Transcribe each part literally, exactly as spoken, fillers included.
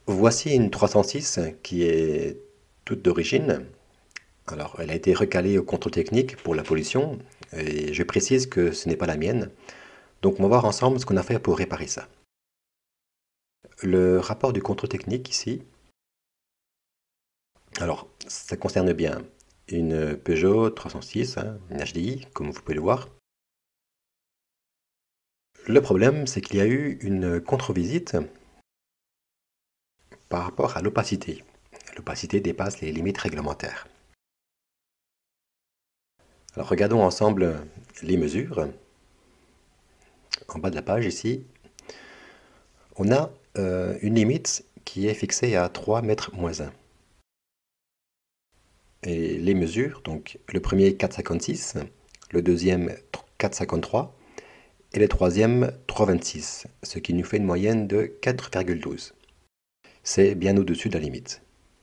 Voici une trois cent six qui est toute d'origine. Alors, elle a été recalée au contrôle technique pour la pollution, et je précise que ce n'est pas la mienne. Donc, on va voir ensemble ce qu'on a fait pour réparer ça. Le rapport du contrôle technique ici, alors, ça concerne bien une Peugeot trois cent six, hein, une H D I, comme vous pouvez le voir. Le problème, c'est qu'il y a eu une contre-visite par rapport à l'opacité. L'opacité dépasse les limites réglementaires. Alors, regardons ensemble les mesures. En bas de la page ici, on a euh, une limite qui est fixée à trois mètres moins un. Et les mesures, donc le premier quatre virgule cinquante-six, le deuxième quatre virgule cinquante-trois et le troisième trois virgule vingt-six, ce qui nous fait une moyenne de quatre virgule douze. C'est bien au-dessus de la limite.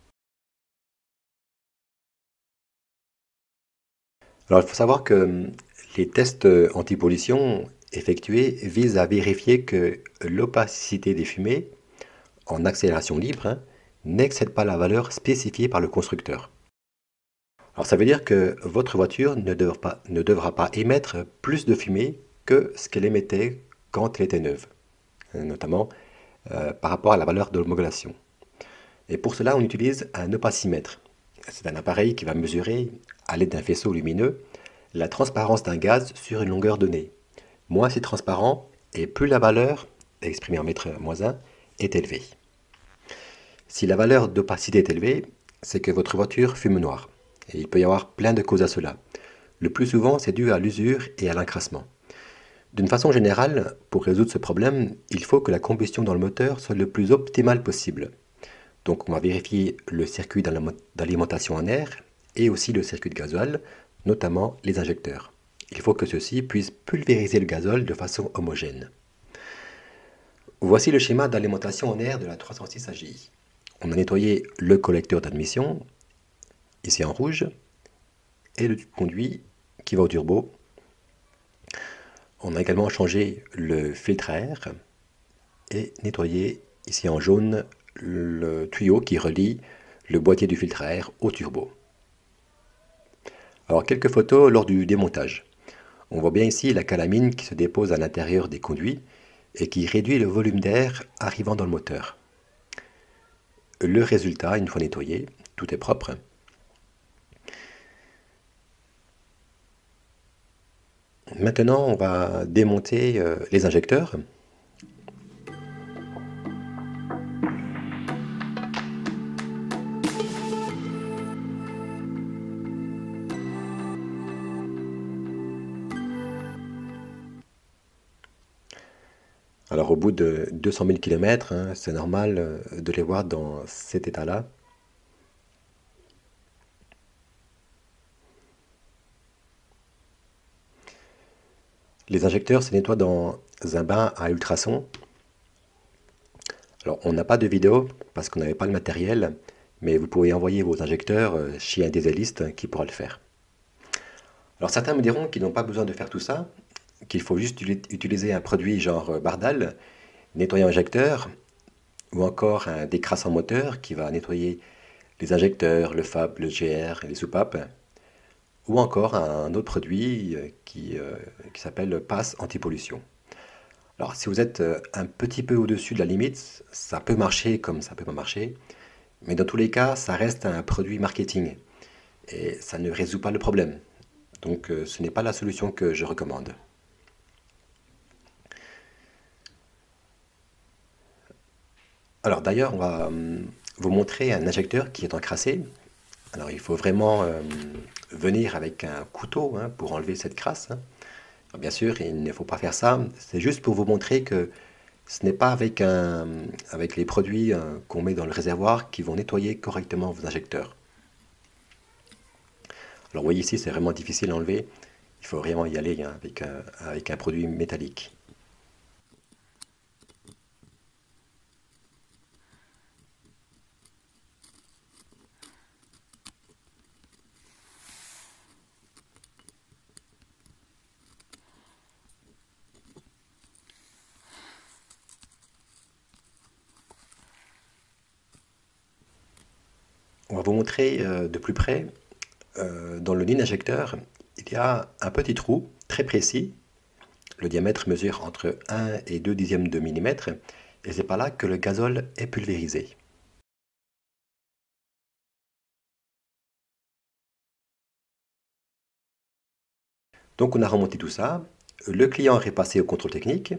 Alors il faut savoir que les tests anti-pollution effectués visent à vérifier que l'opacité des fumées en accélération libre hein, n'excède pas la valeur spécifiée par le constructeur. Alors ça veut dire que votre voiture ne devra pas, ne devra pas émettre plus de fumée que ce qu'elle émettait quand elle était neuve, notamment euh, par rapport à la valeur de l'homologation. Et pour cela, on utilise un opacimètre. C'est un appareil qui va mesurer, à l'aide d'un faisceau lumineux, la transparence d'un gaz sur une longueur donnée. Moins c'est transparent, et plus la valeur, exprimée en mètre moins un, est élevée. Si la valeur d'opacité est élevée, c'est que votre voiture fume noir. Et il peut y avoir plein de causes à cela. Le plus souvent, c'est dû à l'usure et à l'encrassement. D'une façon générale, pour résoudre ce problème, il faut que la combustion dans le moteur soit le plus optimale possible. Donc on va vérifier le circuit d'alimentation en air et aussi le circuit de gasoil, notamment les injecteurs. Il faut que ceux-ci puissent pulvériser le gazole de façon homogène. Voici le schéma d'alimentation en air de la trois cent six A G I. On a nettoyé le collecteur d'admission, ici en rouge, et le conduit qui va au turbo. On a également changé le filtre à air et nettoyé, ici en jaune, le tuyau qui relie le boîtier du filtre à air au turbo. Alors quelques photos lors du démontage. On voit bien ici la calamine qui se dépose à l'intérieur des conduits et qui réduit le volume d'air arrivant dans le moteur. Le résultat, une fois nettoyé, tout est propre. Maintenant, on va démonter euh, les injecteurs. Alors au bout de deux cent mille kilomètres, hein, c'est normal euh, de les voir dans cet état-là. Les injecteurs se nettoient dans un bain à ultrasons. Alors on n'a pas de vidéo parce qu'on n'avait pas le matériel, mais vous pouvez envoyer vos injecteurs euh, chez un dieseliste qui pourra le faire. Alors certains me diront qu'ils n'ont pas besoin de faire tout ça, qu'il faut juste utiliser un produit genre Bardal, nettoyer injecteur, ou encore un décrassant moteur qui va nettoyer les injecteurs, le fab, le G R, les soupapes, ou encore un autre produit qui, euh, qui s'appelle Passe Anti-Pollution. Alors si vous êtes un petit peu au-dessus de la limite, ça peut marcher comme ça peut pas marcher, mais dans tous les cas, ça reste un produit marketing et ça ne résout pas le problème. Donc euh, ce n'est pas la solution que je recommande. Alors d'ailleurs, on va hum, vous montrer un injecteur qui est encrassé. Alors il faut vraiment euh, venir avec un couteau hein, pour enlever cette crasse. Hein. Alors, bien sûr, il ne faut pas faire ça. C'est juste pour vous montrer que ce n'est pas avec, un, avec les produits euh, qu'on met dans le réservoir qui vont nettoyer correctement vos injecteurs. Alors vous voyez ici, c'est vraiment difficile à enlever. Il faut vraiment y aller hein, avec, un, avec un produit métallique. On va vous montrer euh, de plus près, euh, dans le ligne injecteur, il y a un petit trou très précis. Le diamètre mesure entre un et deux dixièmes de millimètre, et c'est par là que le gazole est pulvérisé. Donc on a remonté tout ça, le client est passé au contrôle technique.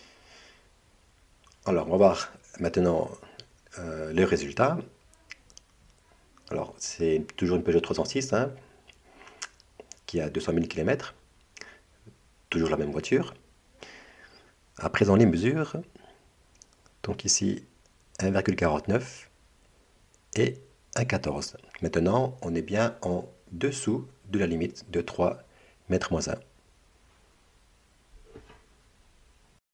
Alors on va voir maintenant euh, le résultat. Alors c'est toujours une Peugeot trois cent six, hein, qui a deux cent mille kilomètres, toujours la même voiture. À présent les mesures, donc ici un virgule quarante-neuf et un virgule quatorze. Maintenant on est bien en dessous de la limite de trois mètres moins un.